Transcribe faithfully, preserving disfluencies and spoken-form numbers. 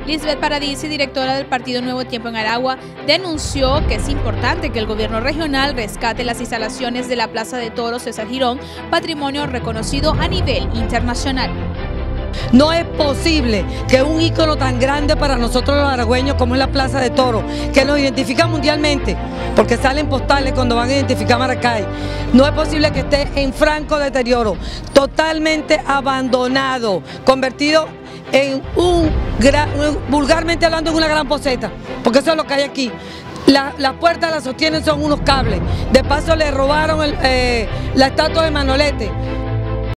Lisbeth Paradisi, directora del Partido Nuevo Tiempo en Aragua, denunció que es importante que el gobierno regional rescate las instalaciones de la Plaza de Toros César Girón, patrimonio reconocido a nivel internacional. No es posible que un ícono tan grande para nosotros los aragüeños como es la Plaza de Toros, que nos identifica mundialmente, porque salen postales cuando van a identificar Maracay, no es posible que esté en franco deterioro, totalmente abandonado, convertido en un, gran, vulgarmente hablando, en una gran poseta, porque eso es lo que hay aquí. La, las puertas las sostienen son unos cables. De paso le robaron el, eh, la estatua de Manolete.